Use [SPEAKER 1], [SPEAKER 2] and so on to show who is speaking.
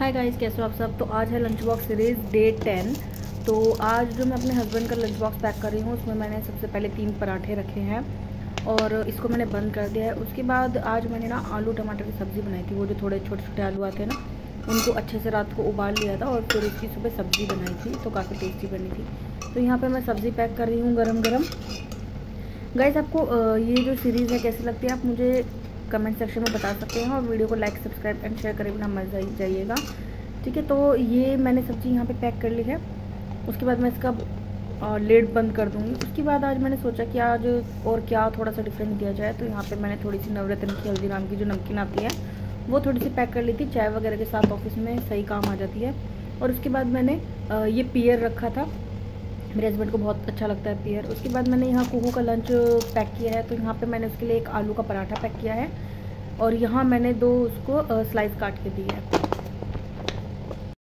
[SPEAKER 1] Hi guys, कैसे हो आप सब। तो आज है लंच बॉक्स सीरीज़ डे 10। तो आज जो मैं अपने हस्बैंड का लंच बॉक्स पैक कर रही हूँ उसमें मैंने सबसे पहले 3 पराठे रखे हैं और इसको मैंने बंद कर दिया है। उसके बाद आज मैंने ना आलू टमाटर की सब्ज़ी बनाई थी। वो जो थोड़े छोटे छोटे आलू आते हैं ना, उनको अच्छे से रात को उबाल लिया था और फिर उसकी सुबह सब्ज़ी बनाई थी, तो काफ़ी टेस्टी बनी थी। तो यहाँ पर मैं सब्ज़ी पैक कर रही हूँ गरम गरम। गाइस, आपको ये जो सीरीज़ है कैसी लगती है आप मुझे कमेंट सेक्शन में बता सकते हैं और वीडियो को लाइक सब्सक्राइब एंड शेयर करे बिना मत जाइएगा, ठीक है। तो ये मैंने सब्ज़ी यहाँ पे पैक कर ली है। उसके बाद मैं इसका लिड बंद कर दूँगी। उसके बाद आज मैंने सोचा कि आज और क्या थोड़ा सा डिफरेंट दिया जाए, तो यहाँ पे मैंने थोड़ी सी नवरत्न की हल्दीराम की जो नमकीन आती है वो थोड़ी सी पैक कर ली थी। चाय वगैरह के साथ ऑफिस में सही काम आ जाती है। और उसके बाद मैंने ये पियर रखा था, मेरे हस्बैंड को बहुत अच्छा लगता है पियर। उसके बाद मैंने यहाँ कुहू का लंच पैक किया है, तो यहाँ पे मैंने उसके लिए एक आलू का पराठा पैक किया है और यहाँ मैंने 2 उसको स्लाइस काट के दी है।